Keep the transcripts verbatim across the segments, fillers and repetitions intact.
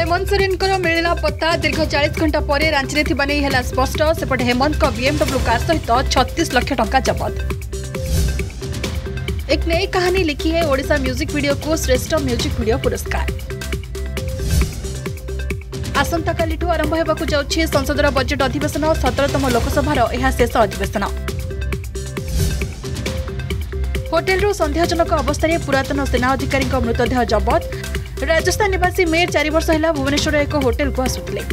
हेमंत सोरेन मिलना पत्ता दीर्घ चालीस घंटा पर रांची में नहीं है स्पष्ट। सेपटे हेमंत बीएमडब्ल्यू कार सहित छत्तीस लाख टंका जबत। एक नई कहानी लिखी है ओडिशा म्यूजिक वीडियो को श्रेष्ठ म्यूजिक वीडियो पुरस्कार। आसंता कालिठू आरंभ होगाकू जाउछि संसदर बजेट अधिवेशन। सतरतम लोकसभार यह शेष अधिवेशन। होटेल सन्देहजनक अवस्था पुरातन सेना अधिकारी मृतदेह जबत। राजस्थान निवासी मेयर चार वर्ष है भुवनेश्वर एक होटेल को आसुथिले।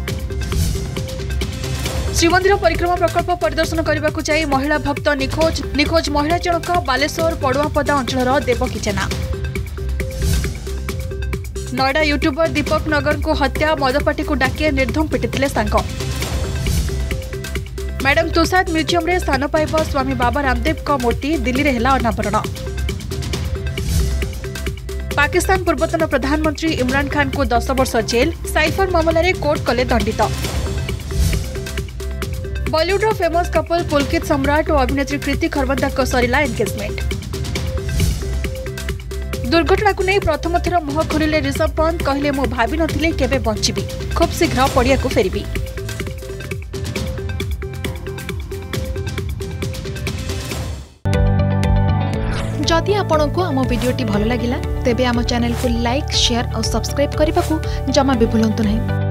श्रीमंदिर परिक्रमा प्रकल्प परिदर्शन करने को जाई महिला भक्त निखोज। निखोज महिला जनक बालेश्वर पड़ुआपदा अंचल देवकी जेना। नोएडा यूट्यूबर दीपक नगर को हत्या। मदपाटी को डाके निर्धम पिटिथिले सांग। मैडम तुषाद म्यूजियम रे स्थान पाइब स्वामी बाबा रामदेव का मूर्ति। दिल्ली रे हेला अनावरण। पाकिस्तान पूर्वतन प्रधानमंत्री इमरान खान को दस वर्ष जेल। साइफर मामलें कोर्ट कले दंडित। बॉलीवुड फेमस कपल पुलकित सम्राट और अभिनेत्री कृति खरबंदा को सरिला एंगेजमेंट। दुर्घटना को नहीं प्रथम थर मुह खोलिले ऋषभ पंत। कहले मु भाबी नथिले केबे बंचिबी, खूब शीघ्र पड़िया को फेरिबी। जदि आपंक आम भिडी भल लगा तेब आम चैनल को लाइक शेयर और सब्सक्राइब करने को जमा भी भूलु नहीं।